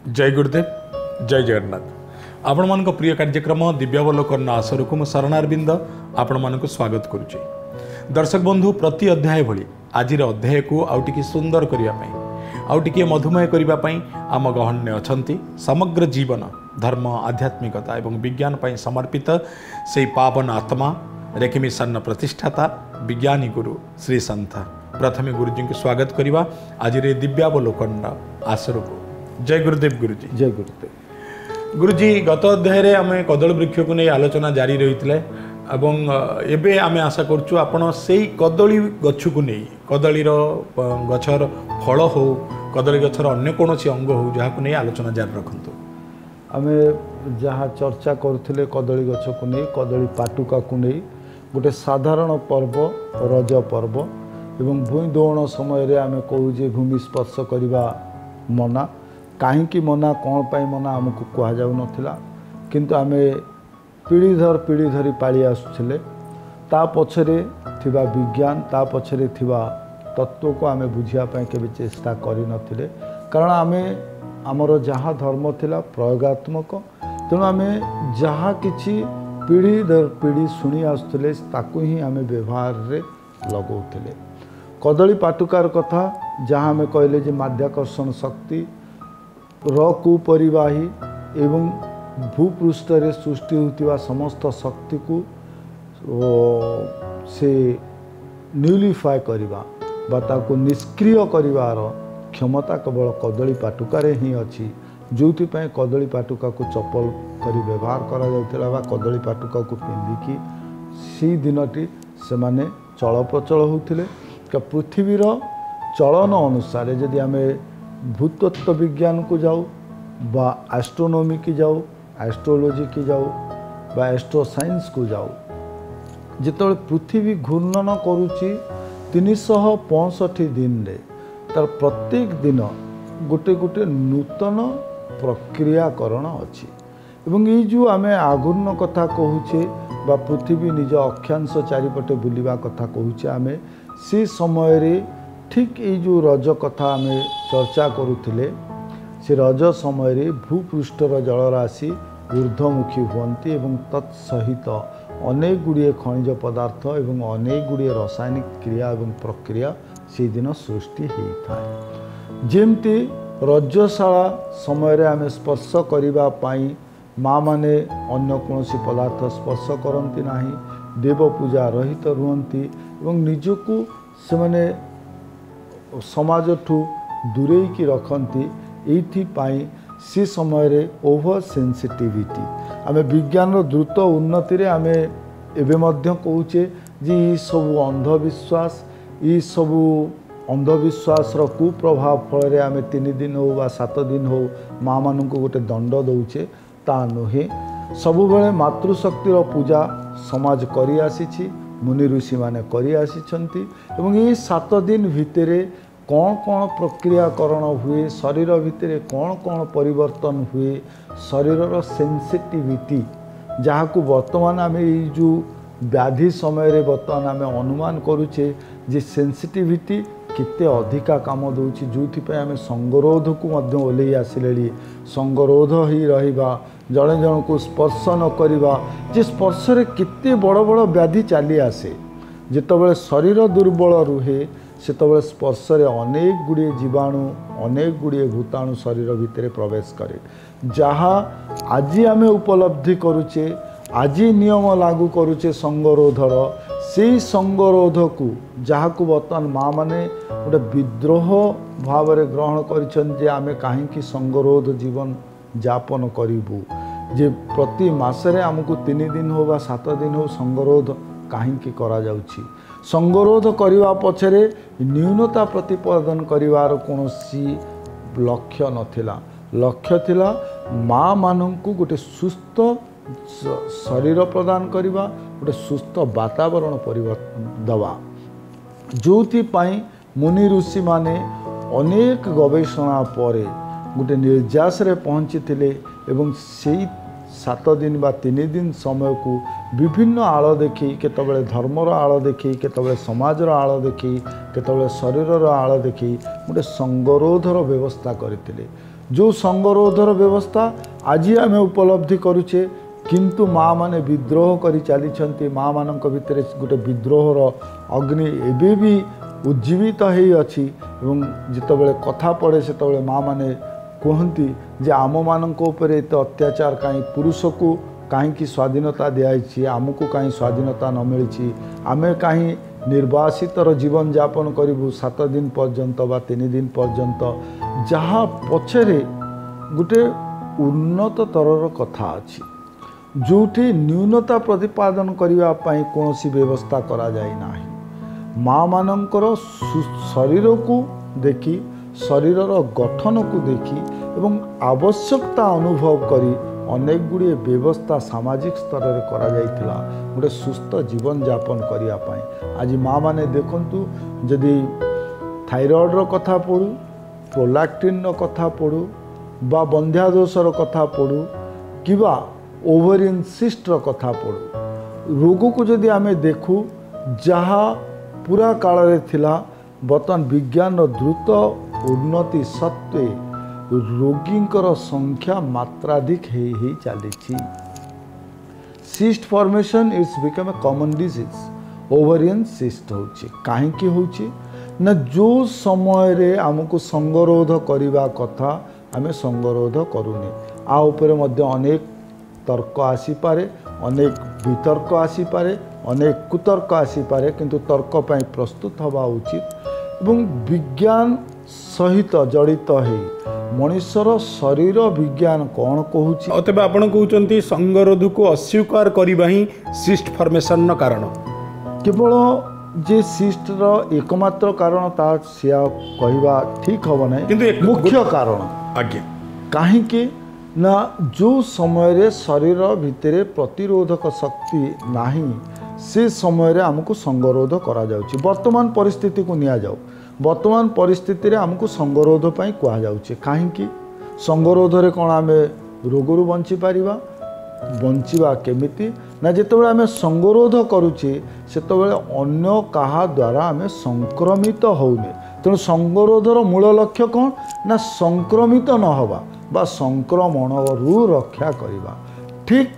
जय गुरुदेव जय जगन्नाथ। आपण मान प्रिय कार्यक्रम दिव्यावलोकन आसर को शरणारविंद आपण मान स्वागत करुचे। दर्शक बंधु प्रति अध्याय भली आज अध्याय को आउटिकी सुंदर करने आउटिकी मधुमेह करने आम गहन्य अच्छा समग्र जीवन धर्म आध्यात्मिकता एवं विज्ञान पर समर्पित से पावन आत्मा रेखी मिशन प्रतिष्ठाता विज्ञानी गुरु श्री संत प्रथमे गुरुजी को स्वागत करवा आज दिव्यावलोकन आसर को। जय गुरुदेव गुरुजी। जय गुरुदेव गुरुजी। गत अध्याय आम कदली वृक्ष को नहीं आलोचना जारी रही एवं आम आशा करुँ आपण से कदली गछ को नहीं कदलीर गछर फल हो कदली गछर अन्य कौन अंग हो जहाँ को नहीं आलोचना जारी रखु। आम जहाँ चर्चा करुले कदली गछ को नहीं कदली पाटुका को नहीं गोटे साधारण पर्व रज पर्व एवं भूई दौड़ समय आम कहूजे भूमि स्पर्श करवा मना कहीं मना कौन पाई मना आमको कह जाऊ नथिला किंतु आम पीढ़ी धरी पाली आसुले ता पछरे थिबा विज्ञान ता पछरे थिबा तत्व को आम बुझापी केबे चेष्टा करि नथिले कारण आम आमर जहाँ धर्म थिला प्रयोगात्मक तेणु आम जहाँ किछि पीढ़ी दर पीढ़ी शुणी आसुले ताकू ही आम व्यवहार रे लगौले। कदली पाटुकार कथा जहाँ आम कहले जे माध्याकर्षण शक्ति कुपरिवाही एवं भूपृष्ठ रे सृष्टि होतिबा समस्त शक्ति को से न्यूलिफाई करवा बाता निष्क्रिय करिवार क्षमता केवल कदली पाटुकारे ही अच्छी जो कदली पाटुका को चपल करी व्यवहार करा जाउथिला बा कदली पाटुका को पिंधिकी सी दिनटी से माने चल प्रचल होउथिले। पृथ्वीर चलन अनुसार जदि आमे भूतत्व विज्ञान को जाऊ बा एस्ट्रोनॉमी की जाऊ एस्ट्रोलॉजी की जाऊ बा एस्ट्रो साइंस को जाऊ जिते पृथ्वी घूर्णन करुच्ची 365 दिन रे तार प्रत्येक दिन गोटे गोटे नूतन प्रक्रियाकरण अच्छी एवं ये जो आम आघूर्ण कथा कहूचे बा पृथ्वी निज अक्षांश चारिपटे बुलवा कथा कहूचे आम से समय रे ठीक ये जो रज कथा आम चर्चा करुले से रज समय रे भूपृष्ठर जलराशि ऊर्ध्वमुखी हुंती एवं तत्सहित अनेक गुड़िए खनिज पदार्थ एवं अनेक गुड़िए रासायनिक क्रिया एवं प्रक्रिया से दिन सृष्टि होता है। जेमती रजशाला समय आम स्पर्श करने माँ माने अन्य कौन पदार्थ स्पर्श करती ना देव पूजा रहित रुहंती एवं निजको से माने समाज ठू दूरे की रखती ये सी समय ओभर सेंसिटिविटी आम विज्ञान द्रुत उन्नति रे आम एवं कहूचे जे ये सब अंधविश्वास ये सब अंधविश्वास कुप्रभाव फल आम 3 दिन हो बा 7 दिन हो माँ मान को गोटे दंड दौचे ता नुहे सबु बेले मातृशक्तिर पूजा समाज करी आसी मुनि ऋषि माने करी आसिछंती एवं ये 7 दिन भितरे कौन कौन प्रक्रियाकरण हुए शरीर भितर कौन कौन परिवर्तन हुए शरीर सेंसिटिविटी जहाँ को वर्तमान आम जो व्याधि समय रे वर्तमान आम अनुमान करुचे जे सेंसिटिविटी केते अधिका काम दूची जो आम संगरोध को मध्य ओल्लै आसिले संगरोध ही रहिबा जड़े जन को स्पर्श न करिबा जे स्पर्श रे केते बड़ बड़ व्याधि चली आसे जितेबाला शरीर दुर्बल रुहे सेतबले स्पर्श रे अनेक गुड़िए जीवाणु अनेक गुड़िए भूताणु शरीर भितर प्रवेश करे जहाँ आज आम उपलब्धि करुचे आज नियम लागू करुचे संगरोधर से संगरोध को जहाँ को बर्तमान माँ माने गोटे विद्रोह भाव में ग्रहण कर आम कहीं संगरोध जीवन यापन करूँ जे प्रति मासरे आमको 3 दिन हो बा 7 दिन हो संगरोध कहीं करा जाउछि संगरोध करने पछरे न्यूनता प्रतिपादन करिवार कौनसी लक्ष्य नथिला लक्ष्य थिला माँ मानंकु गोटे सुस्थ शरीर प्रदान करवा गोटे सुस्थ वातावरण परिवर्तन दवा जो मुनि ऋषि माने अनेक गवेषणा परे गोटे निर्यास रे पहुँची एवं से 7 दिन बा 3 दिन समय को विभिन्न आड़ देखी केतबेले धर्मर आड़ देखी केतबेले समाजर आड़ देखी केतबेले शरीरर आड़ देखी गोटे संगरोधर व्यवस्था करते जो संगरोधर व्यवस्था आज आम उपलब्धि करुचे किंतु माँ माने विद्रोह करी चली माँ मान भितर गोटे विद्रोहर अग्नि एबे भी उज्जीवित हो अच्छी जितेबाला कथा पड़े से माँ माने कहती जे आम मानक ऊपर एत अत्याचार कहीं पुरुष को कहीं स्वाधीनता दिखाई आमको कहीं स्वाधीनता न मिली आमे कहीं निर्वासितर जीवन यापन करूँ 7 दिन पर्यंत बा 3 दिन पर्यंत जहाँ पछरे गोटे उन्नत तरर कथा अच्छी जोठी न्यूनता प्रतिपादन करने कौन व्यवस्था करा जाए ना माँ मानकर शरीर को देखी शरीरर गठन को देखी एवं आवश्यकता अनुभव करी अनेक गुड़िए व्यवस्था सामाजिक स्तर में करा जाइथिला गोटे सुस्थ जीवन यापन करने आज माँ माने देखंतु जदि थायरॉइड कथा पढ़ू प्रोलैक्टिन कथा पढ़ू बा बंध्यादोषर कथा पढ़ू किबा ओवरियन सिस्टर कथा पढ़ू रोग को जदि आमे देखू जहाँ पूरा काल रे थिला बर्तमान विज्ञान द्रुत उन्नति सत्वे रोगींकर संख्या मात्राधिक ही चली cyst formation is become a common disease ovarian cyst होची काहेकि होची ना जो समय रे हमको संगरोध करने कथा आमे संगरोध करूनी आ उपरे मध्य अनेक तर्क आसीपारे अनेक वितर्क आसीपारे अनेक कुतर्क आसीपारे किंतु तर्क पाई प्रस्तुत हवा उचित एवं विज्ञान सहित जड़ित है मनुष्यर शरीर विज्ञान कौन कहूँ तेज आप कहते संगरोध को अस्वीकार करवा ही सिस्ट फॉर्मेशन कारण केवल जे सिस्टर एकमात्र कारण ता सिया कहवा ठीक हम ना किंतु मुख्य कारण आज्ञा कहीं ना जो समय रे शरीर भितर प्रतिरोधक शक्ति नाही से समय रे हमको संगरोध करा जाउची वर्तमान परिस्थिति को निया जाऊ वर्तमान परिस्थिति रे हमको संगरोध पाई कहा जाउची कहीं संगरोध रे कौन आम रोगरू बंची पारिबा बंचिबा केमिति ना जितेबाला आम संगरोध करुचे सेतेबाला अन्य कहा द्वारा आम संक्रमित होउने तेणु संगरोधर मूल लक्ष्य कौन ना संक्रमित न हवा बा संक्रमण रु रक्षा करवा ठीक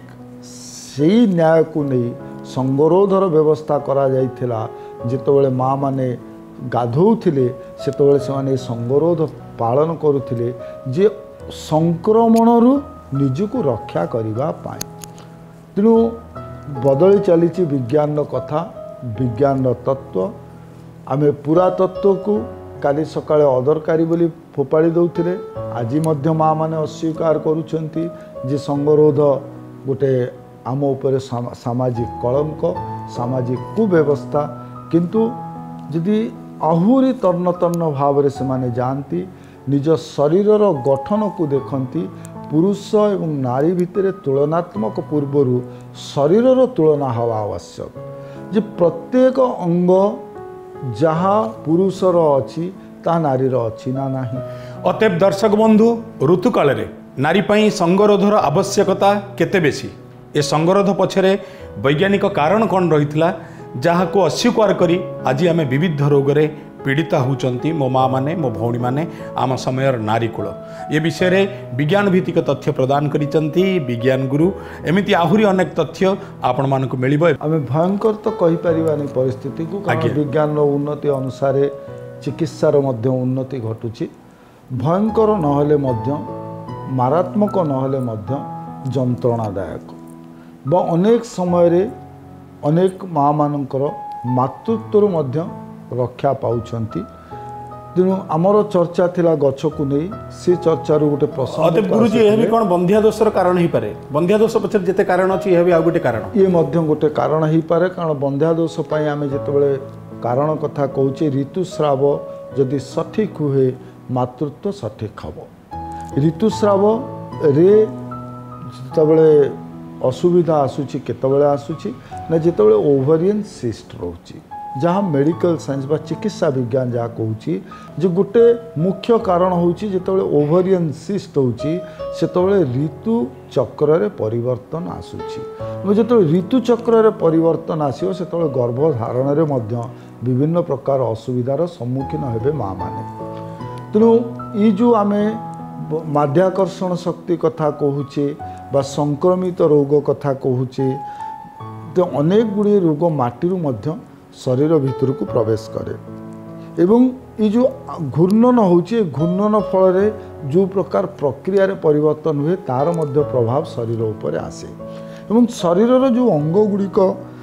सही न्याय को नहीं संगरोधर व्यवस्था करा जाइथिला जितेबाला माँ माने गाधोउथिले सेतेबाला से संगरोध पालन करुथिले जे संक्रमण रु निजको रक्षा करबा पाए तेणु बदली चली विज्ञान कथा विज्ञान तत्व आमे पूरा तत्व को काली सकाळे अदरकारी बोली फोपाड़ी दौथिले आज मध्य माँ माने अस्वीकार करुछंती जे संगरोध गोटे आम उपरे सामाजिक कलंक सामाजिक कुव्यवस्था किंतु जदि आहुरी तर्ण तर्ण भाव से माने जानती निज शरीरर गठन को देखती पुरुष एवं नारी भितर तुलनात्मक पूर्वर शरीरर तुलना हवा आवश्यक जे प्रत्येक अंग जहाँ पुरुषर अच्छी ता नारीर अच्छी ना नहीं अतएव दर्शक बंधु ऋतुकाल रे नारी पाई संगरोधर आवश्यकता केते बेसी ए संगरोध पछरे वैज्ञानिक कारण कौन रही जहाँ को अस्वीकार करी आज आम विविध रोग रे पीड़िता होचंती मो माँ माने मो भौणी माने आम समयर नारीकूल ये विषय रे विज्ञान भित्तिक तथ्य प्रदान करिसंती विज्ञान गुरु एमिति आहुरी अनेक तथ्य आपण मानक मिलिबो आम भयंकर तो कहि परिबानी परिस्थिति को कारण विज्ञान उन्नति अनुसार चिकित्सार मध्य उन्नति घटुची भयंकर नहले मध्य मारात्मक नहले मध्य जंत्रणादायक व अनेक समय रे अनेक माँ मानकर मातृत्व मध्य रक्षा पाउछंती तेणु आमर चर्चा थिला गछ को नहीं से चर्चा रो गोटे प्रसंग गुरुजी यह भी कौन बंध्या दोषर कारण ही पारे बंध्या दोष पछर जेते कारण अछि यह भी आ गोटे कारण ये मध्य गोटे कारण ही पारे कारण बंध्या दोष पई आमे जेतेबेले कारण कथा कहूचे ऋतुस्राव जदि सठिक हुए मातृत्व सठिक हबो ऋतुस्राव रे जेतेबेले असुविधा आसुची केतेबेले आसुची ना जेतेबेले ओवरियन सिस्ट रहउची जहाँ मेडिकल साइंस बा चिकित्सा विज्ञान जहाँ कहूँ जे गोटे मुख्य कारण होची जेतेबेले ओवरियन सिस्ट होची सेतेबेले ऋतु चक्र रे परिवर्तन आसुची जेतेबेले ऋतु चक्र रे परिवर्तन आसियो सेतेबेले गर्भधारण रे मध्य विभिन्न प्रकार असुविधार सम्मुखीन हेबे माँ माने तेणु ये जो आमे माध्याकर्षण शक्ति कथा कहूचे बा संक्रमित रोग कथा कहूचे तो अनेक गुड़िए रोग माटीरू मध्य शरीर भितर को प्रवेश करे एवं ये जो घूर्णन होचे घूर्णन फल जो प्रकार प्रक्रिया रे परिवर्तन हुए तार मध्य प्रभाव शरीर उपर आसे एवं शरीर जो अंग गुड़िक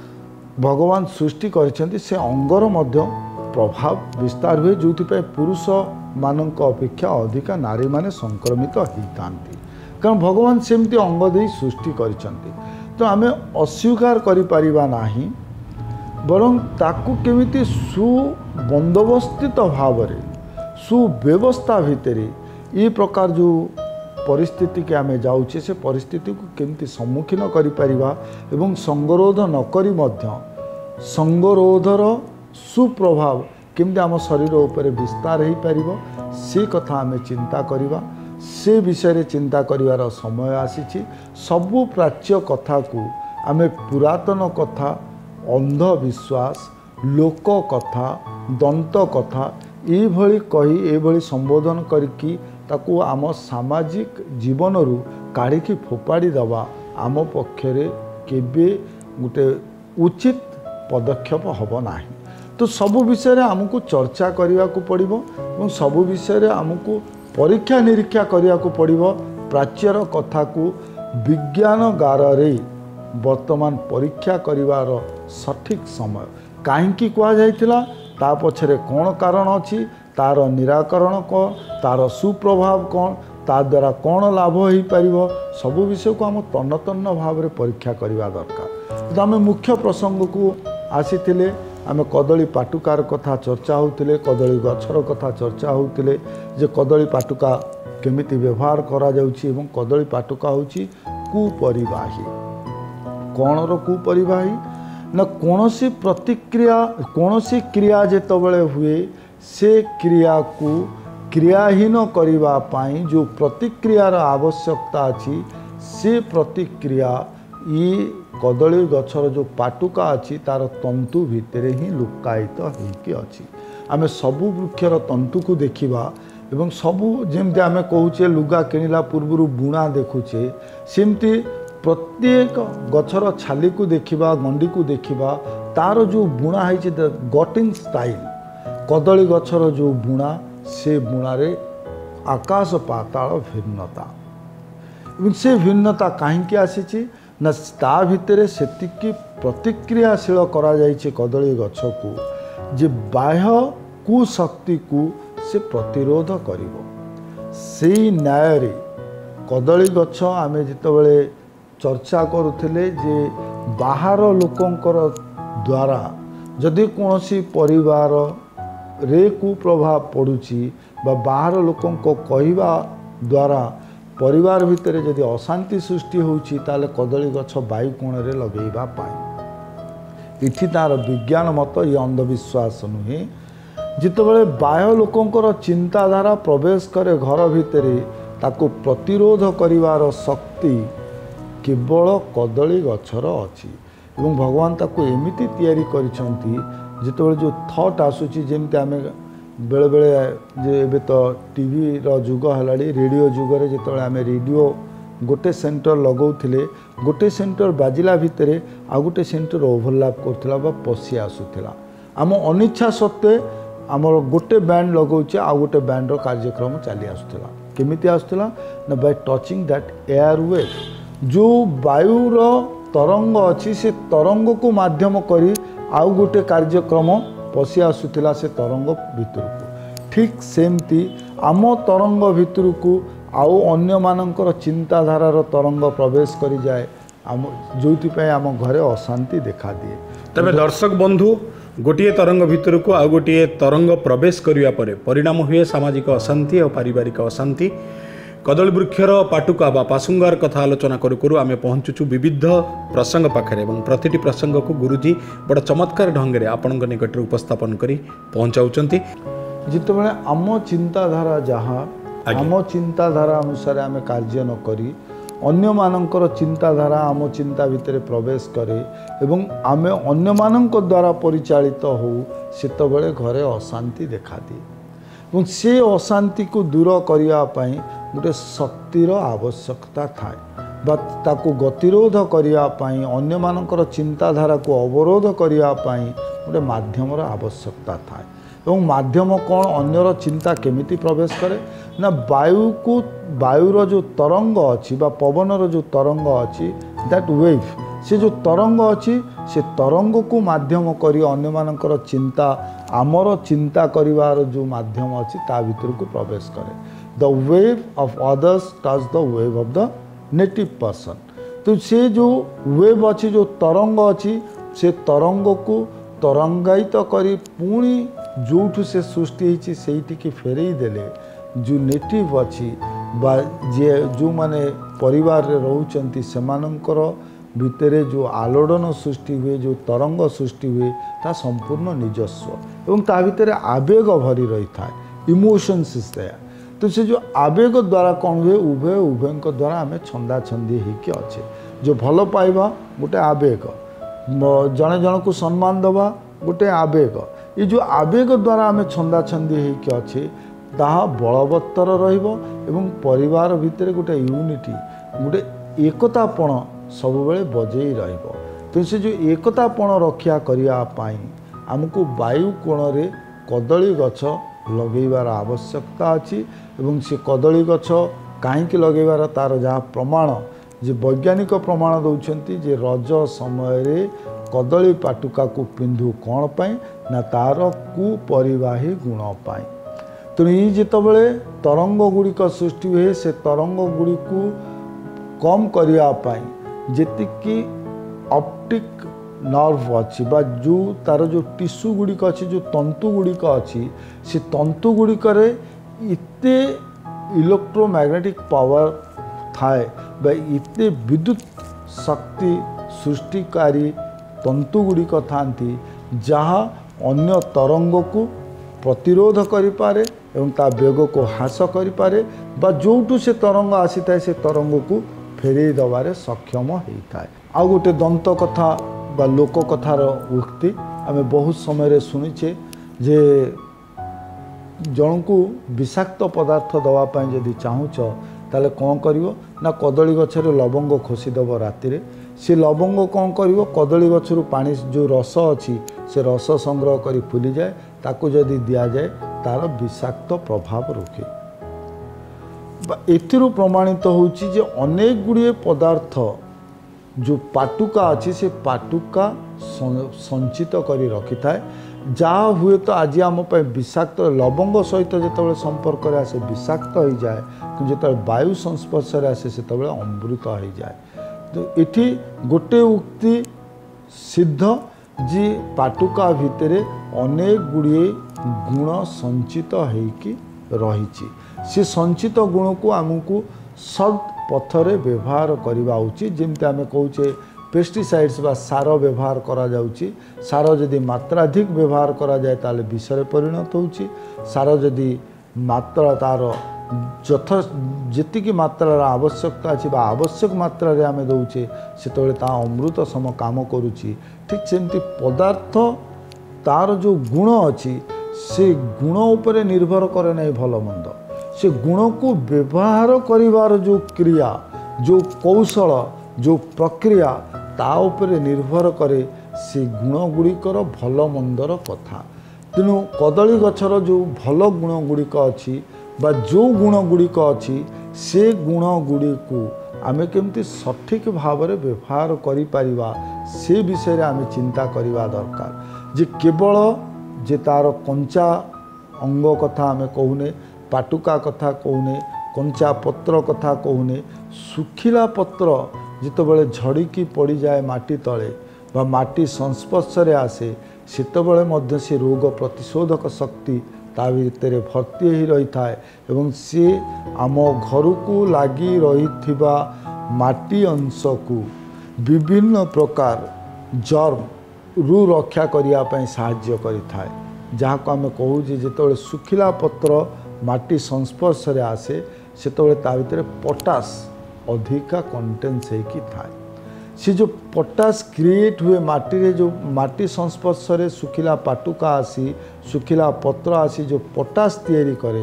भगवान सृष्टि करिसेंती से अंगर मध्य प्रभाव विस्तार हुए जो पुरुष मानक अपेक्षा अधिका नारी माने संक्रमित होता कारण भगवान सेमती अंग दे सृष्टि करिसेंती तो आमे अस्वीकार करि परिबा नाही बरं ताकू केमिति सुबंदोबस्थित भाव रे सुव्यवस्था भितर ये प्रकार जो परिस्थिति के आमे जाउछे से परिस्थिति को केमिति सम्मुखीन करि परिबा एवं संगरोध न करी मध्य संगरोधर सुप्रभाव केमिति आम शरीर उपर विस्तार हो पारिबो से कथा आमे चिंता करिबा से विषय रे चिंता करिवार समय आसीछि सबु प्राच्य कथा को आमे पुरातन कथा अंधविश्वास लोक कथा दंत कथा ये भली कही ये भली संबोधन करके ताकू आम सामाजिक जीवन रु काढ़ी फोपाड़ी दवा आम पक्षरे केबे गोटे उचित पदक्षेप हब नाही तो सबु विषय रे आमको चर्चा करने को पड़िबो और सबु विषय रे आमको परीक्षा निरीक्षा करने को पड़िबो प्राच्यर कथा को विज्ञान गार रे वर्तमान परीक्षा करिवार सठिक समय काहींकी कुआ जाइतिला ता पछरे कौन कारण अछि तार निराकरण कौन तार सुप्रभाव कौन ता द्वारा कौन लाभ हो पारिबो सबु विषय को आम तन्न तन्न भाव रे परीक्षा करवा दरकार तो आम मुख्य प्रसंग को आसीथिले आम कदली पाटुकार कथा चर्चा होतिले कदली गछर कथा चर्चा होतिले जे कदली पाटुका केमिति व्यवहार करा जाउछि एवं कदली पाटुका होछि कुपरिवाही कौन रो कुपरिवाही ना कौनसी प्रतिक्रिया कौनसी क्रिया जेतबेले हुए से क्रिया को क्रियाहीन करिबा पाई जो प्रतिक्रियार आवश्यकता अछि से प्रतिक्रिया ये कदली गछर जो पाटुका अच्छी तार तंतु भितर ही लुकायित होइकी अच्छी आमे सबु वृक्षर तंतु को देखिबा एवं सबु जेमती आमे कहूचे लुगा किनिला पूर्व बुणा देखुचे सेमती प्रत्येक गछर छाली को देखिबा गंडी को देखिबा तार जो बुणा है गटिंग स्टाइल कदली गछर जो बुणा से बुणारे आकाश पाताल भिन्नता एवं से भिन्नता कहीं आसी ना ता भितर सेतिकी प्रतिक्रियाशील करा जाइछे कदली गछ को जे बाह्य कुशक्ति को से प्रतिरोध करिवो सेई न्याय रे कदली गछ आमे जितेबले चर्चा करुथिले जे बाहर लोकंकर द्वारा जदि कोनोसी परिवार रे कुप्रभाव पड़ुची बा बाहर लोकंको कहिबा द्वारा परिवार भितर जदि अशांति सृष्टि होउची ताले कदली गछ वायु कोण रे लगेइबा पाई इथि तार विज्ञान मत ये अंधविश्वास नुहे जितेबले बाह्य लोकंकर चिंताधारा प्रवेश करे घर भितर ताको प्रतिरोध करिवार शक्ति केवल कदली गछर अछि एवं भगवान ताको एमिति तैयारी करिसंती जितेबले जो थॉट आसुची जेमते आमे बेले बेले जे एबे तो टीवी रो जुग हलाड़ी रेडियो जुग रे जितेबले आमे रेडियो गोटे सेंटर लगौथिले गोटे सेंटर बाजिला भितरे आ गोटे सेंटर ओवरलैप करथिला बा पसी आसुथिला आम अनिच्छा सत्वे आमर गोटे बैंड लगौचे आ गोटे बैंड रो कार्यक्रम चली आसुथिला केमिति आसुथिला ना by touching that air wave जो वायु रो तरंग अछि से तरंग को माध्यम करी आउ गोटे कार्यक्रम पसी आसुथिला से तरंग भितर को ठीक सेमती आम तरंग भितर को आउ अन्य मानकर चिंताधारार तरंग प्रवेश करी जाए आम जोइथिपय आम घरे अशांति देखा दिए तबे दर्शक बंधु गोटे तरंग भितर को आउ गोटे तरंग प्रवेश करिया परे परिणाम हुए सामाजिक अशांति और पारिवारिक अशांति कदली वृक्षर पाटुका बा पासुंगार कथा आलोचना करू करू आमे पहुँचुचु विविध प्रसंग पाखरे एवं प्रतिटी प्रसंग को गुरुजी बड़ चमत्कार ढंग रे आपनक निकट रे उपस्थापन करी पहुँचाउचंती जितेबले आम चिंताधारा जहाँ आम चिंताधारा अनुसार आमे कार्य न करी अन्य मानकर चिंताधारा आम चिंता भितर प्रवेश करे एवं आमे अन्य मानक द्वारा परिचालित हो सेतबेले घरे अशांति देखा दिए एवं से अशांति को दूर करने गोटे शक्तिर आवश्यकता थाए बा ताकू गतिरोध करने अन्य मानकर चिंताधारा को अवरोध करने गोटे माध्यमर आवश्यकता थाए एवं माध्यम कौन अन्यर चिंता केमिति प्रवेश करे ना वायुर जो तरंग अच्छी पवनर जो तरंग अच्छी दैट वेव से जो तरंग अच्छी से तरंग को माध्यम करी अन्य मानकर चिंता आमर चिंता करिवार जो माध्यम अच्छी ता भीतर को प्रवेश करे the wave of others touch the wave of the native person तो से जो वेव अच्छी जो तरंग अच्छी से तरंग को तरंगायित करी पुणी जोठू से सृष्टि होती फेरई देले जो नेटिव अच्छी जे जो माने परिवार रे रहउचंती सेमानंकर भितरे जो आलोड़न सृष्टि हुए जो तरंग सृष्टि हुए ता संपूर्ण निजस्व एवं ता भितरे आवेग भरी रही था इमोशंस इज देयर तो से जो आवेग द्वारा कौन हुए उभय उभय द्वारा आम छंदा छंदी होकर अच्छे जो भल पाइबा गोटे आवेग जड़े जन को सम्मान दबा गोटे आवेग ये जो आवेग द्वारा आम छंदा छंदी होकर अच्छे ताहा बलवत्तर रहिबो एवं परिवार भितर गोटे यूनिटी गोटे एकतापण सब बेले बजेई रहिबो तो से जो एकतापण रक्षा करने आमको वायु कोण रे कदली गछ लगेबार आवश्यकता अच्छी एवं से कदली गछ कहीं लगेबार तार जहाँ प्रमाण जे वैज्ञानिक प्रमाण दौरान जे रज समय रे कदली पाटुका को पिंधु कौन पाई ना तार कुपरिवाही गुण पाई तो ये जितेबाला तरंग गुड़िक सृष्टि हुए से तरंग गुड़ी को कम करने जी ऑप्टिक नर्व अच्छी बा जो तार जो टिश्यू गुड़िक अच्छी जो तंतु गुड़िक अच्छी से तंतु गुड़िक इते इलेक्ट्रोमैग्नेटिक पावर थाए बा इते विद्युत शक्ति सृष्टिकारी तंतु गुड़िक थांती जहाँ अन्य तरंग को प्रतिरोध करिपारे एवं ता वेग को ह्रास करिपारे बा जोटू से तरंग आसी थाए से तरंग को फेरई दबारे सक्षम होता है। आ गोटे दंत कथा बा लोक कथार उक्ति आम बहुत समय शुणीचे जे जन को विषाक्त पदार्थ दवापाई जदि चाहूच ताले कौन करिवो ना कदली गछरे लवंग खोसीदेव राति से लवंग कौन करिवो कदली गछरु पानी जो रस अच्छी से रस संग्रह करी फुली जाए ताको जदि दिया जाए तार विषाक्त प्रभाव रोके एथिरु प्रमाणित होउची जे अनेक गुड़िए पदार्थ जो पाटुका अच्छी से पाटुका संचित करी रखि थाए जहाँ हुए तो आज आम विषाक्त लवंग सहित जिते संपर्क आसे विषाक्त हो जाए कि जो वायु संस्पर्श आसे से अमृत हो जाए तो ये गोटे उक्ति सिद्ध जी पाटुका भितर अनेक गुड़िए गुण संचित होइकी रही से संचित गुण को आमको सद पथरे व्यवहार करवा उचित जमती आम कहे पेस्टिसाइड्स बा सार व्यवहार करा जाउची सार जदि मात्राधिक व्यवहार करा जाए ताले विषय परिणत होउची सार जदि मात्रा तार यथ जी मात्रार आवश्यकता अच्छी आवश्यक मात्रा रे आमे दौचे से ता अमृत सम काम करुची ठीक सेमती पदार्थ तार जो गुण अच्छी से गुण उपरे निर्भर करे नहीं भल मंद से गुण को व्यवहार करिवार जो क्रिया जो कौशल जो प्रक्रिया ता उपरे निर्भर करे से गुण गुड़िकर भल मंदर कथा तेणु कदली गछर जो भल गुण गुड़िक अच्छी बा जो गुण गुड़िक अच्छी से गुण गुड़ी को आमे केमती सठिक भाव में व्यवहार करिपारिबा से विषय रे आमे चिंता करिबा दरकार जे केवल जे तार कंचा अंग कथा आमे कहूने पाटुका कथा कहूने कंचा पत्र कथा कहूने सुखिला पत्र जितेबाला झड़िकी पड़ जाए माटी तले बा माटी संस्पर्श रे आसे सेतेबाला मध्य से रोग प्रतिशोधक शक्ति ता भितर भर्ती ही रही थाए एवं सी आम घर को लगी रही माटी अंश को विभिन्न प्रकार जर्म रु रक्षा करने साहाय्य करिथाए जहाँ को आम कहूँ जिते सुखिला पत्र माटी संस्पर्श रे आसे सेतेबाला ता भितर पोटास अधिका कंटेन्स होगी थाए से जो पोटास क्रिएट हुए माटी रे जो माटी संस्पर्श रे सुखिला पाटुका आसी सुखिला पत्र आसी जो पोटास तैयारी करे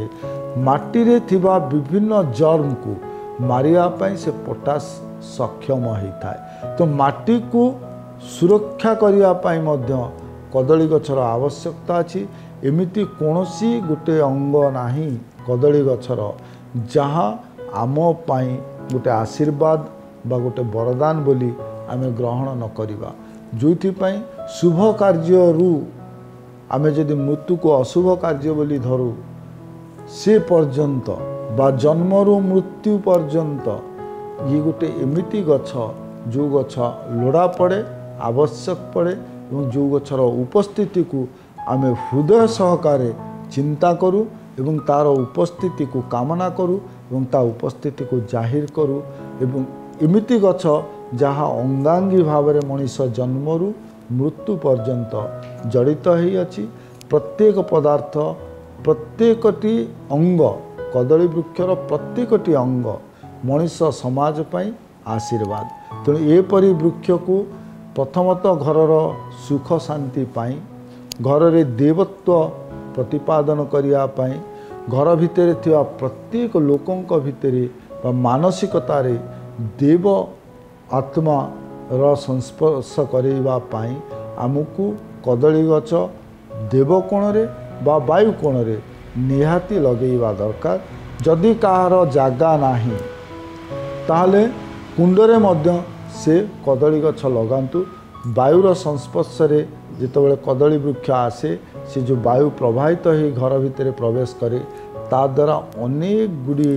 माटी थिबा विभिन्न जर्म को मारिया पई से पोटास सक्षम होता है। तो माटी को सुरक्षा करिया पई मध्य कदली गछर आवश्यकता अछि। एमिति कोनोसी गोटे अंग नाही कदली गछर जहाँ आम पाई गोटे आशीर्वाद बा गोटे वरदान बोली आमे ग्रहण न करिबा। जोइथिपाई शुभ कार्यरू आमे जदि मृत्यु को अशुभ कार्य बोली धरू से पर्यंत बा जन्मरू मृत्यु पर्यंत ये गोटे एमिति गछ जो गछ लोड़ा पड़े आवश्यक पड़े और जो गछर उपस्थिति को आमे हृदय सहकारे चिंता करूँ एवं तार उपस्थिति को कामना करूँ एवं ता उपस्थिति को जाहिर करूँ। एवं एमिति गछ जहाँ अंगांगी भाव में मनीष जन्मरू मृत्यु पर्यंत जड़ित ही अछि। प्रत्येक पदार्थ प्रत्येकटी अंग कदली वृक्षर प्रत्येकटी अंग मनीष समाज पाई आशीर्वाद। तेणु एपरी वृक्ष को प्रथमतः घरर सुख शांति पाई घर रे देवत्व प्रतिपादन करिया पाई घर भितर थिवा प्रत्येक लोकंक भितरे बा मानसिकतारे देव आत्मा र संस्पर्श करैबा पाई आमको कदली गछ देव कोणरे बा वायु कोणरे निहाती लगेइबा दरकार। जदि कहार जागा नाही ताहले कुंडरे मध्य से कदली गछ लगांतु। वायुर संस्पर्श रे जितेबाला कदली वृक्ष आसे से जो वायु प्रवाहित ही घर भितर प्रवेश करे ता द्वारा अनेक गुड़ी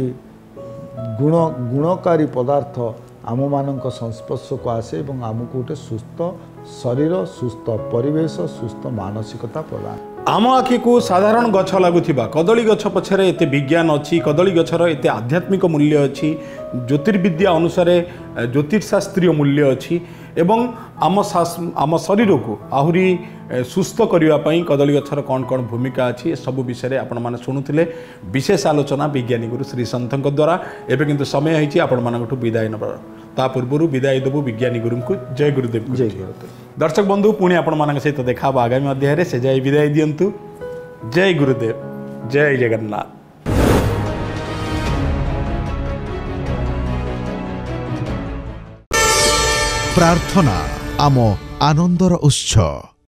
गुणकारी पदार्थ आम मानक संस्पर्श को आसे एवं आमको गोटे सुस्थ शरीर सुस्थ परिवेश सुस्थ मानसिकता प्रदान। आम आखि को साधारण गछ लगुवा कदली गछ पछरे एते विज्ञान अच्छी कदली गछर एते आध्यात्मिक मूल्य अच्छी ज्योतिर्विद्या अनुसार ज्योतिषशास्त्रीय मूल्य अच्छी एवं आम शरीर को आहरी सुस्थ करने कदली गछर कौन कौन भूमिका अच्छी सब विषय आपण मैंने शुणुले विशेष आलोचना विज्ञानी गुरु श्री सन्थ द्वारा। एवं किंतु समय होती आपण मानू विदाय नबर ता पूर्व विदाय देवु विज्ञानी गुरु को जय गुरुदेव। जय गुरुदेव। दर्शक बंधु पुणी आपण मान सहित देखा आगामी अध्याय से जाए विदाय दिंतु। जय गुरुदेव जय जगन्नाथ। प्रार्थना आम आनंदर उत्स।